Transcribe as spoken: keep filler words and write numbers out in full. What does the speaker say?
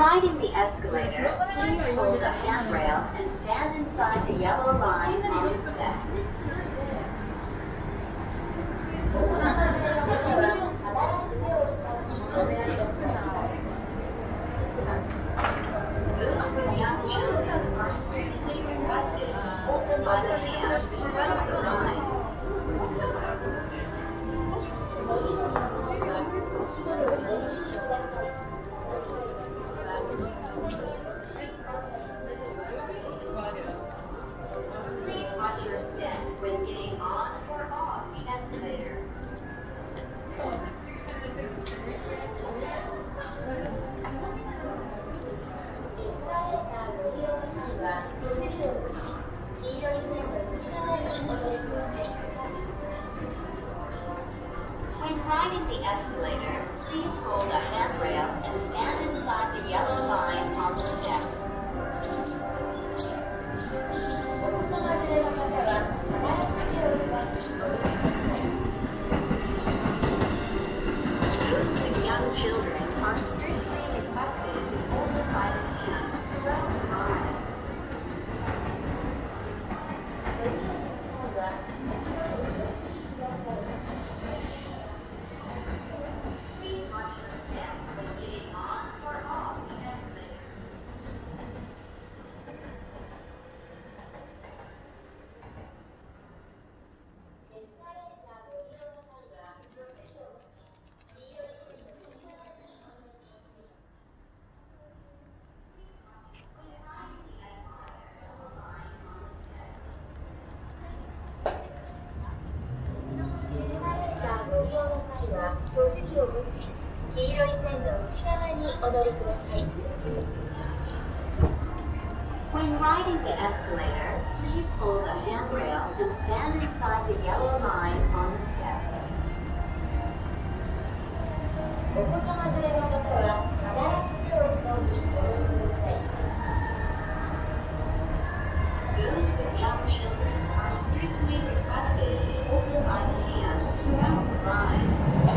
riding the escalator, please hold a handrail and stand inside the yellow line on the step. Those with young children are strictly requested to hold them by the hand throughout the ride. Please watch your step when getting on or off the escalator. エスカレーターご利用の際は手すりを持ち、黄色い線の内側にお乗りください。When riding the escalator, please hold a handrail and stand inside the yellow line on the step. お子様連れの方は必ず手をつなぎお乗りください。Those with young children are strictly requested to hold them by the hand throughout the ride. Please watch your step when getting on or off the escalator. エスカレーターご利用の際は手すりを持ち、黄色い線の内側にお乗りください。When riding the escalator, yellow line on the step. エスカレーターご利用の際は手すりを持ち、黄色い線の内側にお乗りください。When riding the escalator, please hold a handrail and stand inside the yellow line on the step. お子様連れの方は必ず手をつなぎお乗りください。Those with young children are strictly requested to hold them by the hand throughout the ride.